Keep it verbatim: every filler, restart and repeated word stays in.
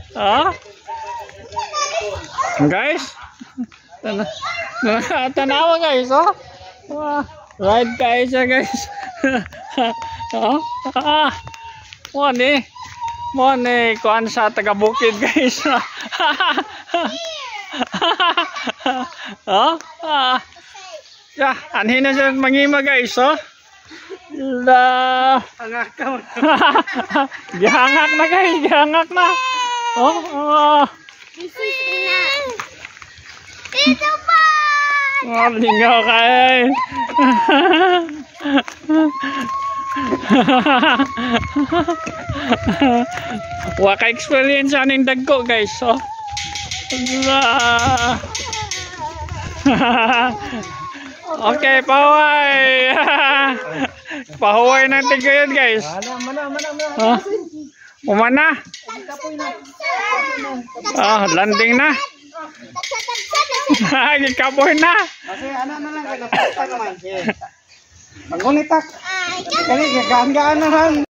Ah? Guys? Tanawa guys, oh. Ride kayo siya guys. Oh? Ah. Mo ni. Mo ni kuan sa taga bukid guys. Oh? Ah. Ya, anhin na siya mangima guys, oh. La. Hangak ka. Gihangak na guys, gihangak na. Oh, oh. Ito pa. Oh, lingaw ka eh. Waka experience aning dagko guys, oh. Okay, pahuway. Pahuway natin kayo guys. Mana, mana, mana. Oh. Umana. Ah, landing na. Kapoy na. Kasi ano na lang, kaya naman. Ang ngunit tak. Kani, gaan-gaan naman.